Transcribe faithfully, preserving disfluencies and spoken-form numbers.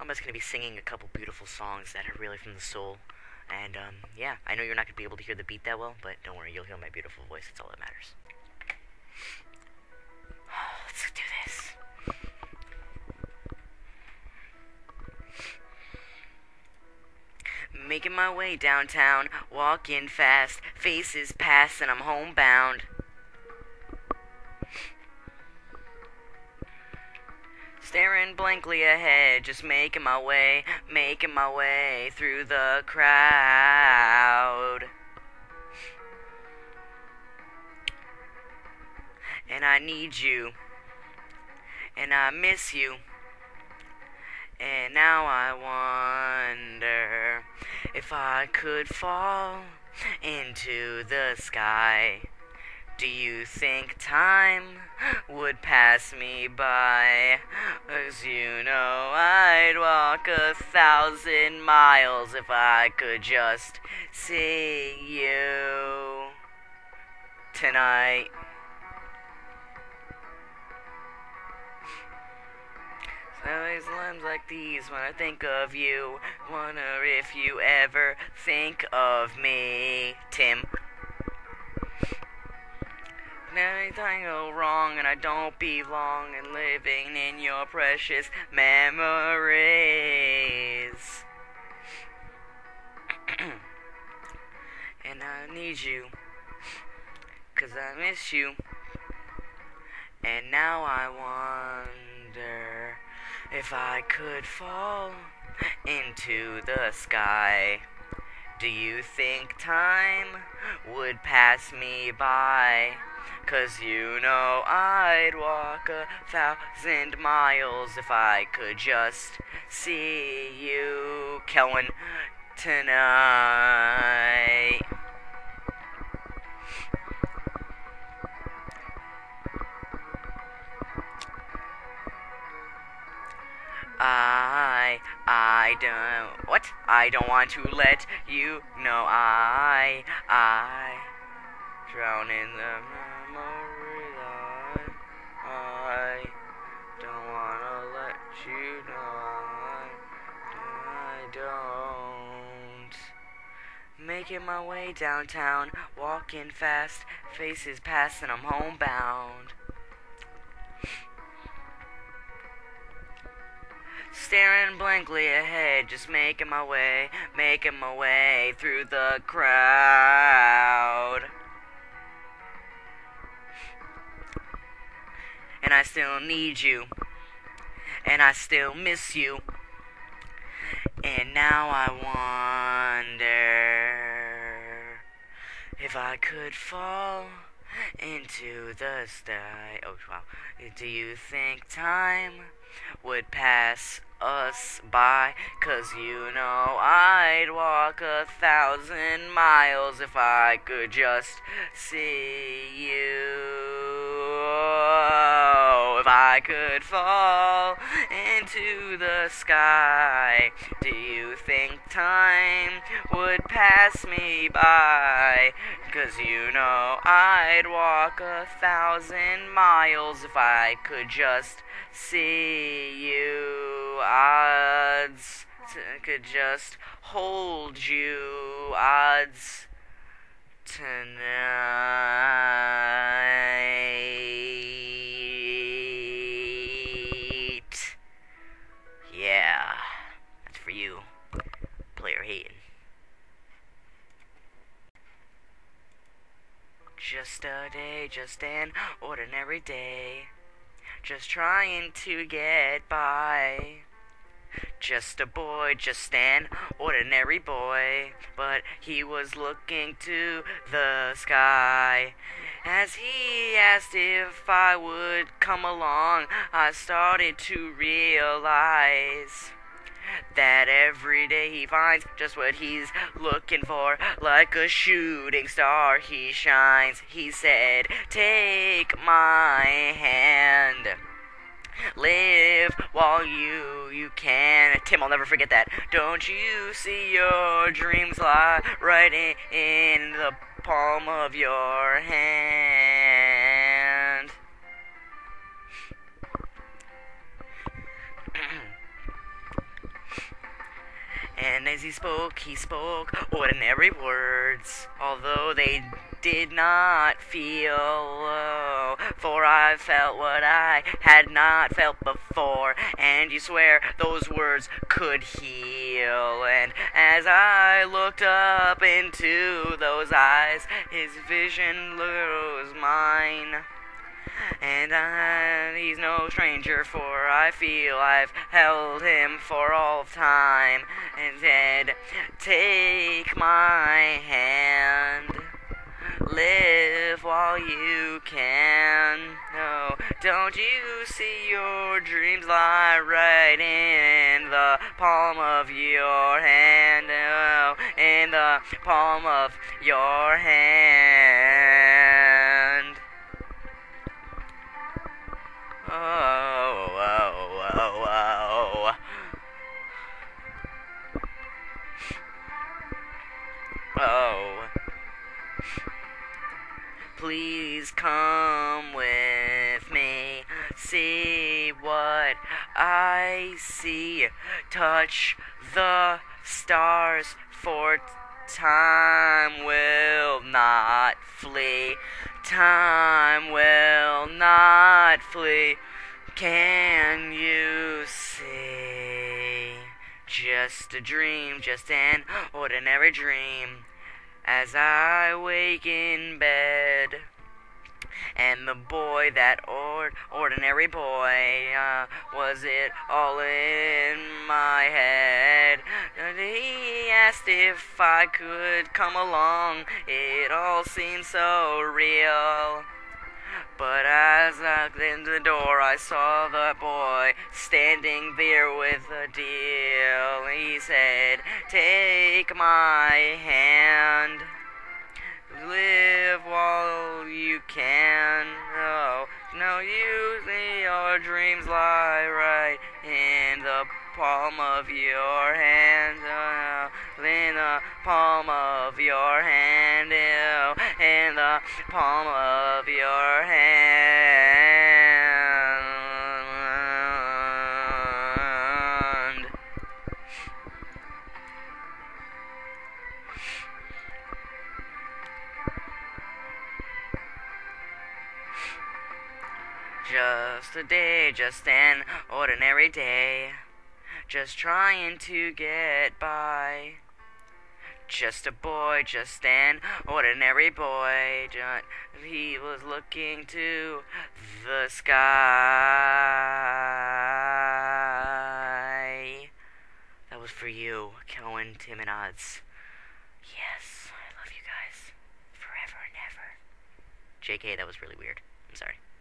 I'm just going to be singing a couple beautiful songs that are really from the soul. And, um, yeah, I know you're not going to be able to hear the beat that well, but don't worry, you'll hear my beautiful voice. That's all that matters. Let's do this. Making my way downtown, walking fast, faces pass and I'm homebound. Staring blankly ahead, just making my way, making my way through the crowd. And I need you, and I miss you, and now I wonder if I could fall into the sky. Do you think time would pass me by? 'Cause you know I'd walk a thousand miles if I could just see you tonight. Always times like these when I think of you, wonder if you ever think of me, Tim. Anything go wrong and I don't belong and living in your precious memories. And I need you, 'cause I miss you. And now I wonder if I could fall into the sky. Do you think time would pass me by? 'Cause you know I'd walk a thousand miles if I could just see you, Kellen, tonight. I, I don't, what? I don't want to let you know I, I drown in the memory line. I don't want to let you know I, I don't. Making my way downtown, walking fast, faces pass and I'm homebound. Staring blankly ahead, just making my way, making my way through the crowd. And I still need you, and I still miss you. And now I wonder if I could fall into the sky. Oh, wow. Do you think time would pass us by? 'Cause you know I'd walk a thousand miles if I could just see you. Oh, if I could fall into the sky. Do you think time would pass me by? 'Cause you know I'd walk a thousand miles if I could just see you. Odds t- could just hold you. Odds tonight. Yeah, that's for you, player hating. Just a day, just an ordinary day, just trying to get by. Just a boy, just an ordinary boy, but he was looking to the sky. As he asked if I would come along, I started to realize that every day he finds just what he's looking for. Like a shooting star he shines. He said, take my hand. Live while you, you can. Tim, I'll never forget that. Don't you see your dreams lie right in, in the palm of your hand? And as he spoke, he spoke ordinary words, although they did not feel low. For I felt what I had not felt before, and you swear those words could heal. And as I looked up into those eyes, his vision was mine. And I, he's no stranger, for I feel I've held him for all of time, and said, take my hand, live while you can. No, don't you see your dreams lie right in the palm of your hand? Oh, in the palm of your hand. Oh, oh, oh, oh. Oh. Please come with me, see what I see, touch the stars, for time will not flee, time will not flee. Can you see? Just a dream, just an ordinary dream, as I wake in bed. And the boy, that or- ordinary boy, uh, was it all in my head? And he asked if I could come along, it all seemed so real. But as I looked in the door, I saw the boy standing there with a deal. He said, take my hand, live while you can. Oh, no, you see your dreams lie right in the palm of your hand. Oh, in the palm of your hand. Oh, in the palm of your hand. Just a day, just an ordinary day, just trying to get by. Just a boy, just an ordinary boy, just, he was looking to the sky. That was for you, Cohen, Tim, and Odds. Yes, I love you guys. Forever and ever. J K, that was really weird. I'm sorry.